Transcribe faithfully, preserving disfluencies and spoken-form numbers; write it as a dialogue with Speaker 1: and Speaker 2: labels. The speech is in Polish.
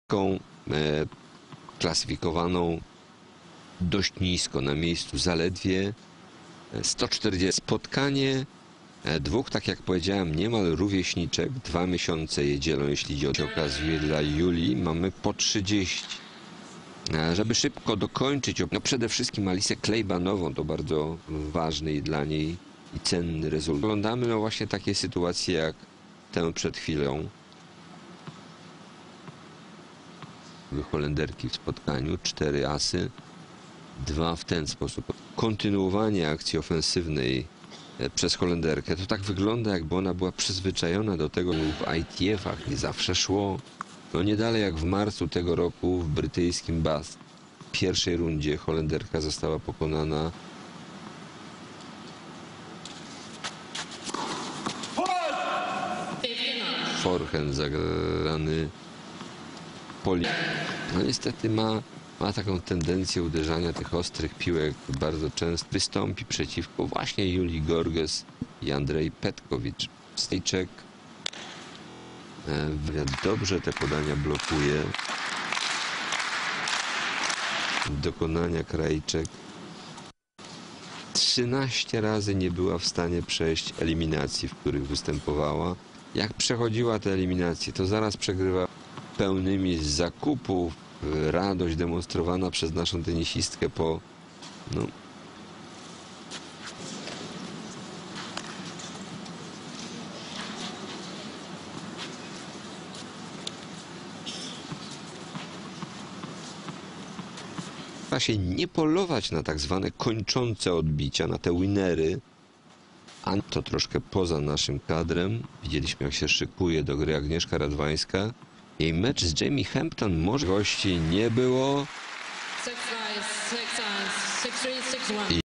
Speaker 1: e, klasyfikowaną dość nisko, na miejscu zaledwie sto czterdzieści. Spotkanie dwóch, tak jak powiedziałem, niemal rówieśniczek. Dwa miesiące je dzielą, jeśli chodzi o okazję dla Julii. Mamy po trzydzieści. Żeby szybko dokończyć, no przede wszystkim Alisę Klejbanową, to bardzo ważny i dla niej i cenny rezultat. Oglądamy no właśnie takie sytuacje jak tę przed chwilą. Holenderki w spotkaniu, cztery asy, dwa w ten sposób. Kontynuowanie akcji ofensywnej przez Holenderkę, to tak wygląda, jakby ona była przyzwyczajona do tego, w I T F-ach nie zawsze szło. No nie dalej jak w marcu tego roku w brytyjskim Bath w pierwszej rundzie Holenderka została pokonana forehand zagrany poli. No niestety ma, ma taką tendencję uderzania tych ostrych piłek, bardzo często wystąpi przeciwko właśnie Julii Gorges i Andrzej Petkowicz. Stejczek dobrze te podania blokuje. Dokonania Krajczek. trzynaście razy nie była w stanie przejść eliminacji, w których występowała. Jak przechodziła te eliminacje, to zaraz przegrywa pełnymi zakupów. Radość demonstrowana przez naszą tenisistkę po no, da się nie polować na tak zwane kończące odbicia, na te winery, a to troszkę poza naszym kadrem. Widzieliśmy, jak się szykuje do gry Agnieszka Radwańska. Jej mecz z Jamie Hampton możliwości nie było.